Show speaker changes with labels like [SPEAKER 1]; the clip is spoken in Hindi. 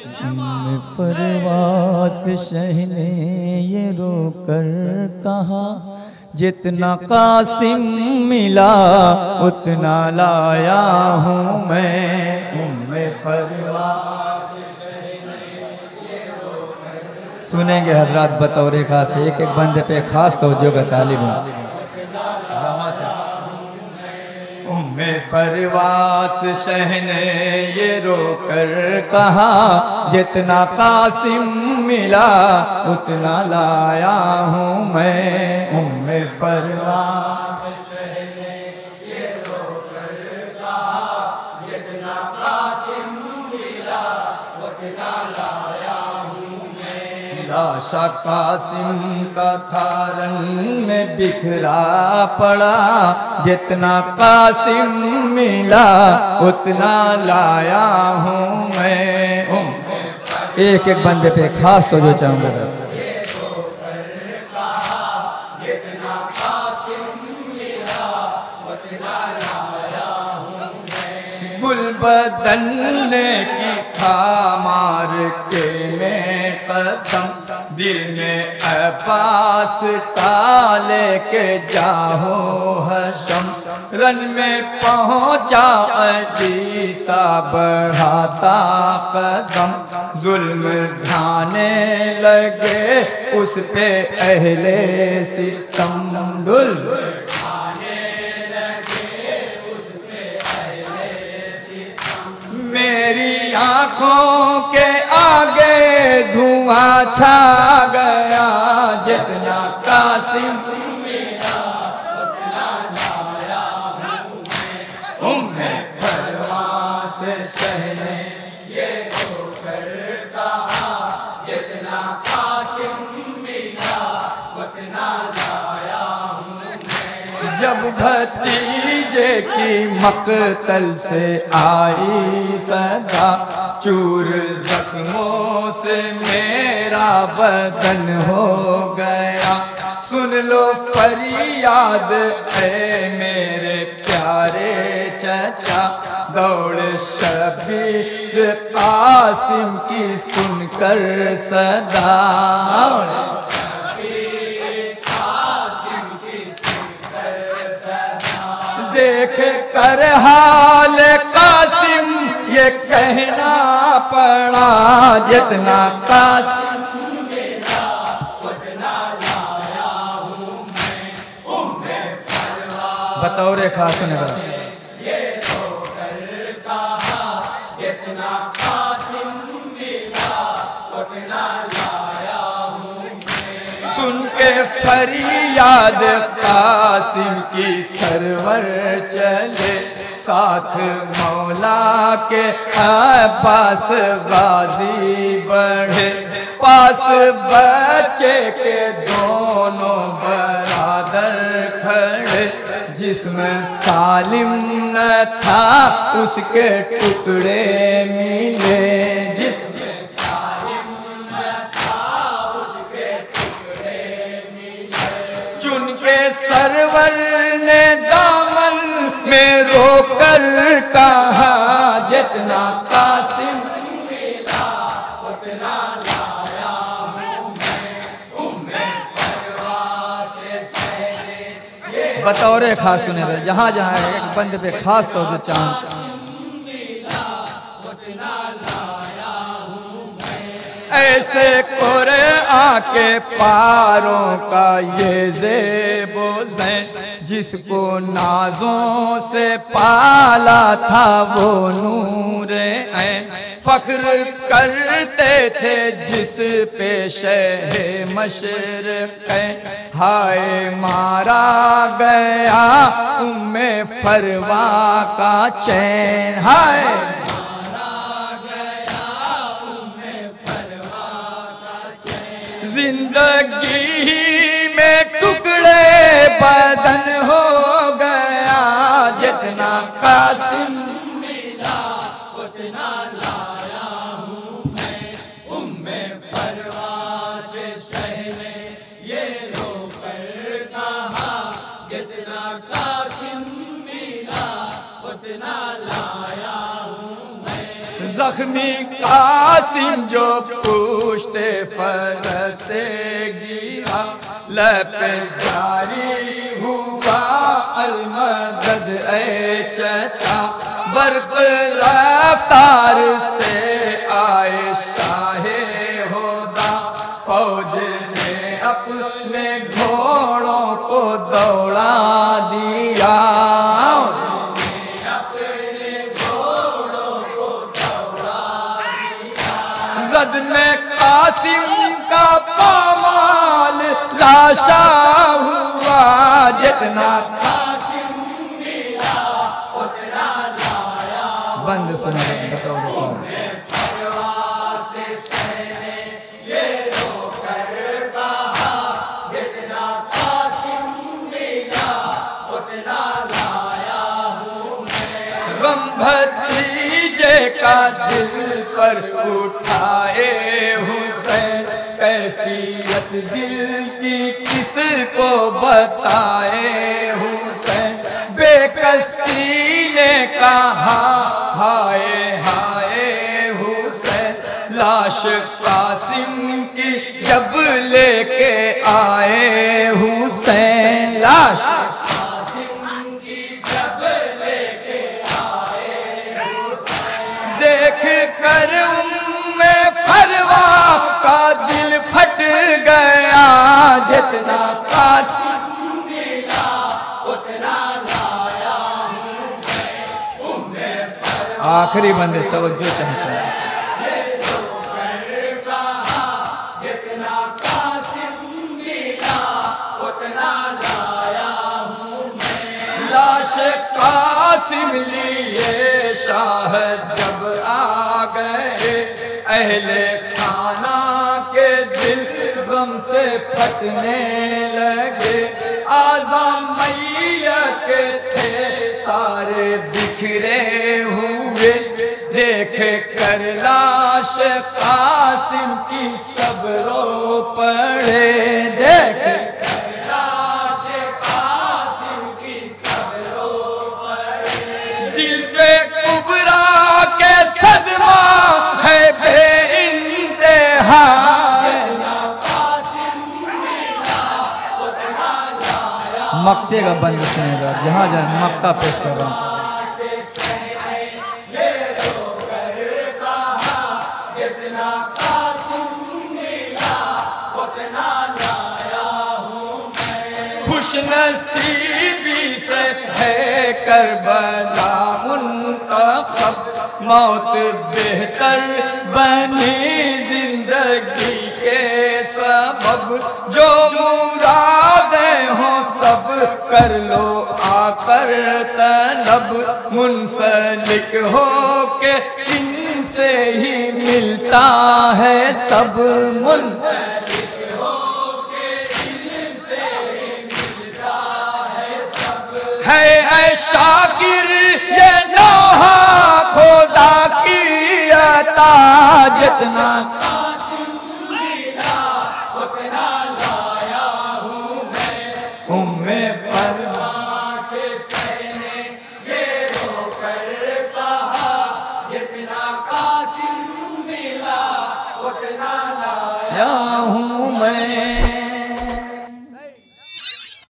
[SPEAKER 1] फरवास शह ने ये रोकर कहा, जितना कासिम मिला उतना लाया हूँ मैं। उम्मे फरवास शह ने ये रोकर। सुनेंगे हजरात बतौर खास, एक एक बंदे पे खास तवज्जो का तालिब हूँ। उम्मे फरवास शह ने ये रोकर कहा, जितना कासिम मिला उतना लाया हूँ मैं। उम्मे फरवास शह ने ये रोकर कहा, जितना कासिम मिला उतना लाया हूँ मैं। लाशा कासिम का था रंग में बिखरा पड़ा, जितना कासिम मिला उतना लाया हूँ मैं। एक एक बंदे पे खास तो जो चाहूँगा था। गुलबदन ने की था मार के मैं कदम, दिल में अब्बास का लेके जाओ हशम। रन में पहुँचा अजीसा बढ़ाता कदम, जुल्म ढाने लगे उस पे अहले सितम। जुल्म मेरी आँखों के आगे धुआं छा गया, जितना कासिम मिला उतना लाया हूँ मैं। उम्मे फरवास शह ने ये रोकर कहा, जितना कासिम मिला उतना लाया हूँ मैं। जब भतीजे की मकतल से आई सदा, चूर जख्मों से मेरा बदन हो गया। सुन लो फरियाद ऐ मेरे प्यारे चचा, दौड़ शबीर कासिम की सुनकर सदा। देख कर हाल कासिम ये कहना पड़ा, जितना कासिम मिला उतना लाया हूँ मैं। उम्मे फरवास बतौर खास सुने ये रोकर कहा, जितना कासिम मिला उतना लाया हूँ मैं। सुन के फरियाद कासिम की सरवर चले, साथ मौला के अब्बास गाजी बढ़े। पास बच्चे के दोनों बरादर खड़े, जिसमें सालिम न था उसके टुकड़े मिले। जिसमें सालिम न था उसके टुकड़े मिले। चुन के सरवर ने दामन में रोकर कहा, जितना कासिम मिला उतना लाया हूँ मैं। उम्मे फरवास शह ने ये बतौर खास सुने थे। जहाँ जहाँ एक बंदे पे खास तौर से चाहूँ, ऐसे कुरआन के पारों का ये ज़ेबो ज़ैन, जिसको नाजों से पाला था वो नूरे ऐन। फख्र करते थे जिस पे शह मशरिक़, हाय मारा गया उम्मे फरवा का चैन। हाय जिंदगी में टुकड़े बदन हो गया, जितना कासिम मिला उतना लाया हूँ मैं। उम्मे फरवास शह ने ये रोकर कहा, जितना कासिम मिला उतना लाया हूँ मैं। जख्मी कासिम जो पुश्ते फरस से गिरा, लब जारी हुआ अलमदद ए चचा, बर्क रफ्तार से आए शाहे होदा, फौज ने अपने घोड़ों को दौड़ा दिया, जद में कासिम का पामाल लाशा हुआ, जितना कासिम मिला उतना लाया। बंद सुना बताओ ये रोकर कहा, जितना कासिम मिला उतना लाया हूँ मैं। गम भतीजे का दिल पर उठाए हुसैन, कैफियत दिल की किसको बताए हुसैन, बेकसी ने कहा हाय हाय हुसैन, लाश कासिम की जब लेके आए हुसैन, लाश कासिम की जब लेके आए हुसैन, देख कर उम्मे फरवा का दिल फट गया, जितना कासिम मिला उतना लाया हूँ मैं। उम्मे फरवा आखिरी बंदे तवज्जो चाहता है, जितना कासिम मिला उतना लाया हूँ मैं। लाश कासिम लिए शाह जब आ गए, अहले खाना के दिल गम से फटने लगे, आज़म मैयत के सारे बिखरे हुए, देख कर लाश कासिम की सब रो पड़े, देख कर लाश कासिम की सब रो पड़े। दिल पे कुबरा के सदमा है बेइंतहा, मक्ते का बंद सुनेगा, जहाँ जहाँ मक्ता पेश कर रहा हूँ। खुश नसीबी से है करबला मुंतखब, मौत बेहतर बनी जिंदगी के सबब, जो मुरादें हो सब कर लो आकर तलब, मुंसलिक हो के इनसे ही मिलता है सब, मुंसलिक हो के इनसे ही मिलता है सब। है शाकिर ये नौहा खुदा की अता, जितना उम्मे फरमा से सहने ये रोकर कहा, जितना कासिम मिला उतना लाया हूँ मैं।